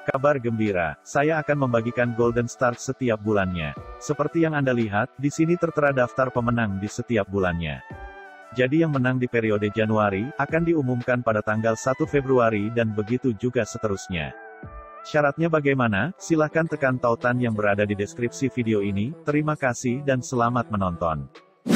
Kabar gembira, saya akan membagikan Golden Start setiap bulannya. Seperti yang Anda lihat, di sini tertera daftar pemenang di setiap bulannya. Jadi yang menang di periode Januari, akan diumumkan pada tanggal 1 Februari dan begitu juga seterusnya. Syaratnya bagaimana? Silahkan tekan tautan yang berada di deskripsi video ini. Terima kasih dan selamat menonton.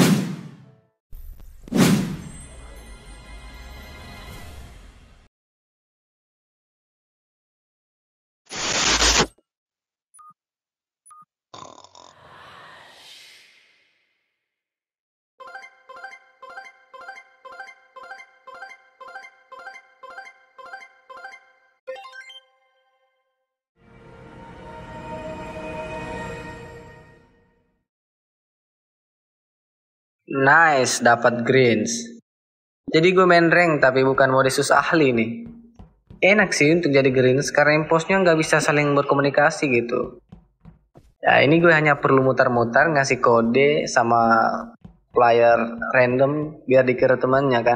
Nice, dapat greens. Jadi gue main rank tapi bukan modisus ahli nih. Enak sih untuk jadi greens karena imposnya nggak bisa saling berkomunikasi gitu. Ya ini gue hanya perlu mutar-mutar ngasih kode sama player random biar dikira temannya kan.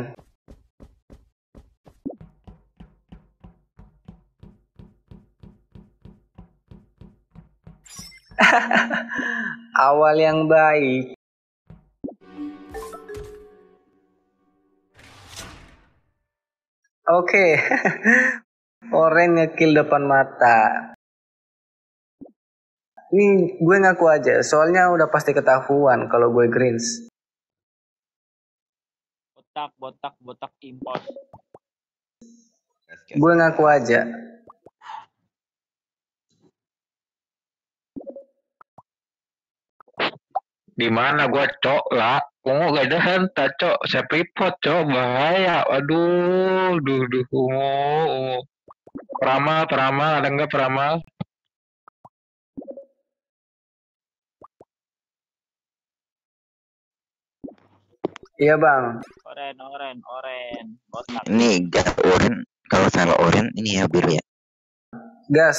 Awal yang baik. Oke, Oren ngekill depan mata. Ini gue ngaku aja, soalnya udah pasti ketahuan kalau gue greens. Botak impos. Gue ngaku aja. Di mana gua cok lah, ungu gak ada hentak cok, saya pripot cok, bahaya, aduh, ungu. Peramal, ada nggak peramal? Iya bang. Oren. Botak. Ini gas oren, kalau salah oren ini ya biru ya. Gas.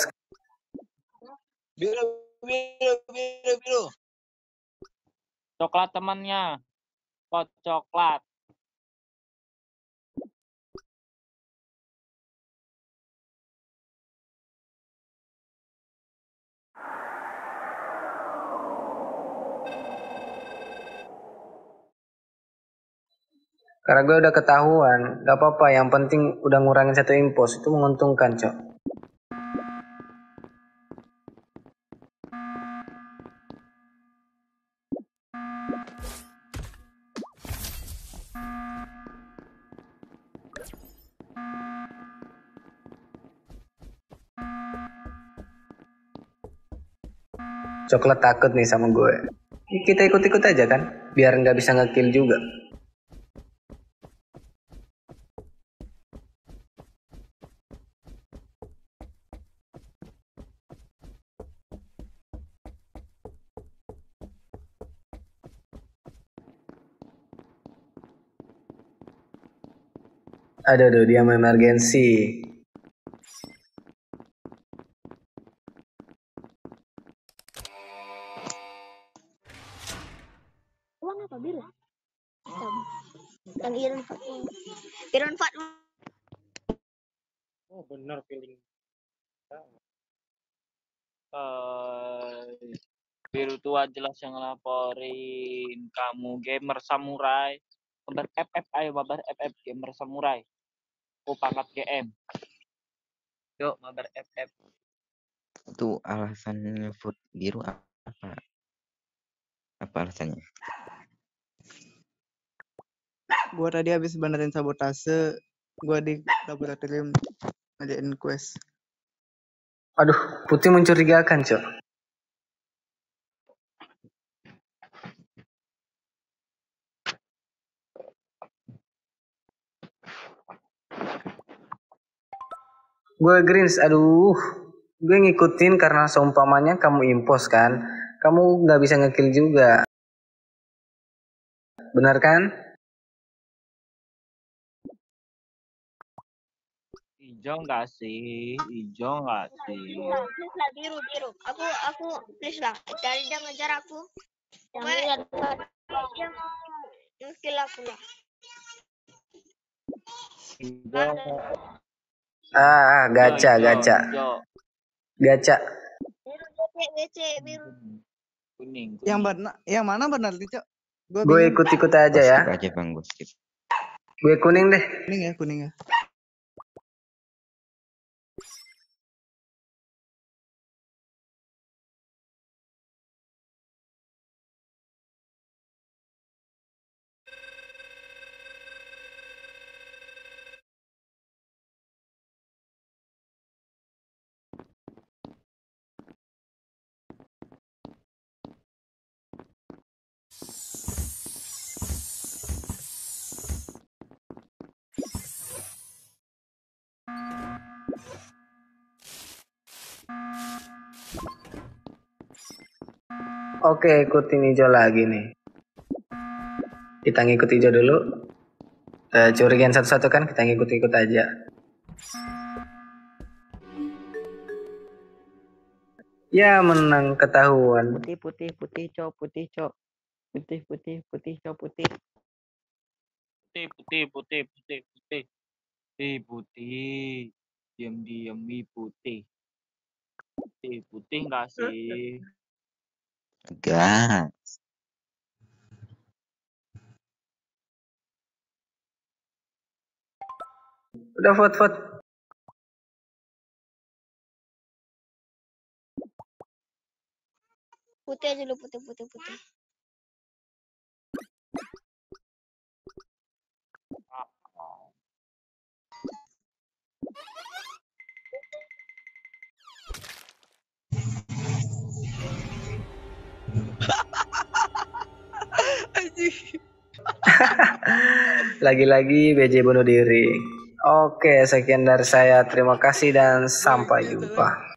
Biru. Coklat temannya. Kok coklat? Karena gue udah ketahuan, gak apa-apa, yang penting udah ngurangin satu impos, itu menguntungkan cok. Coklat takut nih sama gue. Kita ikut-ikut aja kan, biar nggak bisa ngekill juga. Aduh, dia emergensi. Uang apa biru? Yang Iron Fat. Oh bener feeling. Biru tua jelas yang ngelaporin kamu gamer samurai. Mabar FF, ayo mabar FF gamer samurai. Aku pangkat GM. Yuk mabar FF. Itu alasannya vote biru apa? Apa alasannya? Gua tadi habis benerin sabotase, gua di laboratorium ngajain quest. Aduh, putih mencurigakan cok. Gue greens, aduh. Gue ngikutin karena seumpamanya kamu impos kan. Kamu nggak bisa ngekill juga. Benar kan? Hijau nggak sih? Please lah biru. Aku please lah. Dari dia ngejar aku. Dia mau ngekill aku lah. Hijau. Gacha. Hijau. Gacha. Biru GC biru. Kuning. Yang mana benar nih, Cok? Gue ikut-ikut aja ya. Skip aja Bang, gue skip. Gue kuning deh. Kuning ya. Oke, ikutin hijau lagi nih. Kita ngikut hijau dulu. Curigain satu-satu kan, kita ngikut-ikut aja. Ya, menang ketahuan. Putih, Cok. Putih, Cok, putih. Putih. Diam-diam putih. Putih nggak sih? Gas. Udah vote. Putih aja dulu putih. Lagi-lagi BJ bunuh diri. Oke, sekian dari saya. Terima kasih dan sampai jumpa.